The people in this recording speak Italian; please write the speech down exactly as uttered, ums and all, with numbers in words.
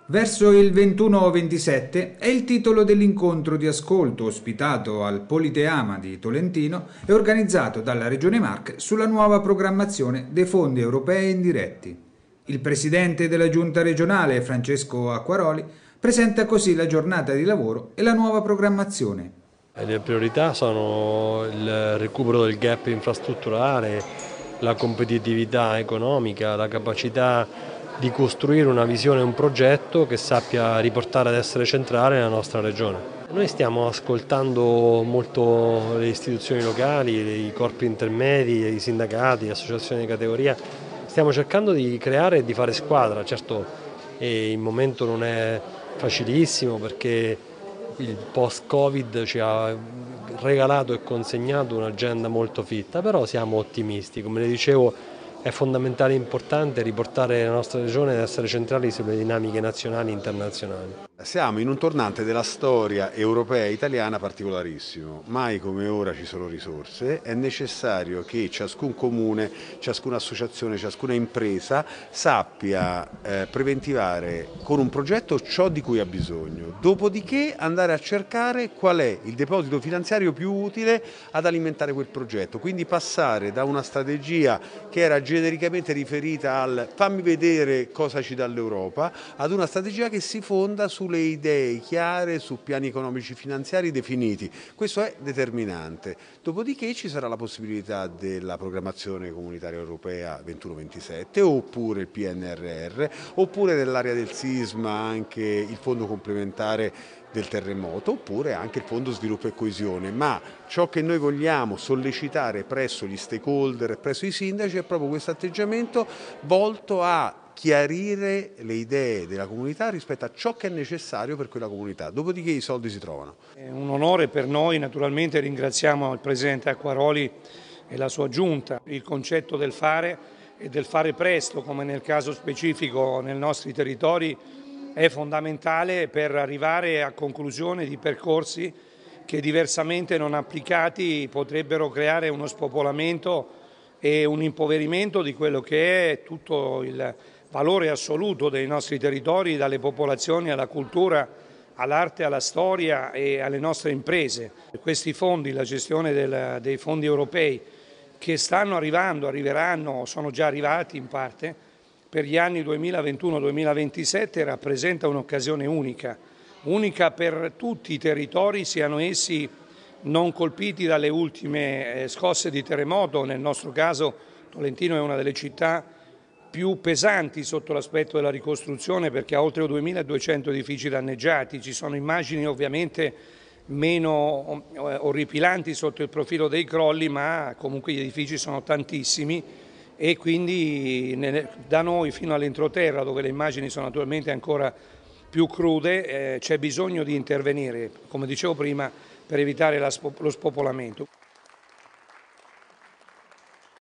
Verso il ventuno ventisette è il titolo dell'incontro di ascolto ospitato al Politeama di Tolentino e organizzato dalla Regione Marche sulla nuova programmazione dei fondi europei indiretti. Il presidente della Giunta regionale, Francesco Acquaroli, presenta così la giornata di lavoro e la nuova programmazione. Le priorità sono il recupero del gap infrastrutturale, la competitività economica, la capacità di costruire una visione e un progetto che sappia riportare ad essere centrale nella nostra regione. Noi stiamo ascoltando molto le istituzioni locali, i corpi intermedi, i sindacati, le associazioni di categoria. Stiamo cercando di creare e di fare squadra. Certo, il momento non è facilissimo perché il post-Covid ci ha regalato e consegnato un'agenda molto fitta, però siamo ottimisti. Come le dicevo, è fondamentale e importante riportare la nostra regione ad essere centrali sulle dinamiche nazionali e internazionali. Siamo in un tornante della storia europea e italiana particolarissimo. Mai come ora ci sono risorse, è necessario che ciascun comune, ciascuna associazione, ciascuna impresa sappia eh, preventivare con un progetto ciò di cui ha bisogno, dopodiché andare a cercare qual è il deposito finanziario più utile ad alimentare quel progetto, quindi passare da una strategia che era genericamente riferita al fammi vedere cosa ci dà l'Europa ad una strategia che si fonda su le idee chiare, su piani economici finanziari definiti. Questo è determinante. Dopodiché ci sarà la possibilità della programmazione comunitaria europea ventuno ventisette, oppure il P N R R, oppure nell'area del sisma anche il fondo complementare del terremoto, oppure anche il fondo sviluppo e coesione. Ma ciò che noi vogliamo sollecitare presso gli stakeholder e presso i sindaci è proprio questo atteggiamento volto a chiarire le idee della comunità rispetto a ciò che è necessario per quella comunità, dopodiché i soldi si trovano. È un onore per noi, naturalmente ringraziamo il Presidente Acquaroli e la sua Giunta. Il concetto del fare e del fare presto, come nel caso specifico nei nostri territori, è fondamentale per arrivare a conclusione di percorsi che diversamente non applicati potrebbero creare uno spopolamento e un impoverimento di quello che è tutto il valore assoluto dei nostri territori, dalle popolazioni alla cultura, all'arte, alla storia e alle nostre imprese. Questi fondi, la gestione del, dei fondi europei che stanno arrivando, arriveranno, sono già arrivati in parte, per gli anni duemilaventuno duemilaventisette rappresenta un'occasione unica, unica per tutti i territori, siano essi non colpiti dalle ultime scosse di terremoto. Nel nostro caso Tolentino è una delle città più pesanti sotto l'aspetto della ricostruzione perché ha oltre duemiladuecento edifici danneggiati. Ci sono immagini ovviamente meno orripilanti sotto il profilo dei crolli, ma comunque gli edifici sono tantissimi e quindi da noi fino all'entroterra, dove le immagini sono naturalmente ancora più crude, eh, c'è bisogno di intervenire, come dicevo prima, per evitare la, lo spopolamento.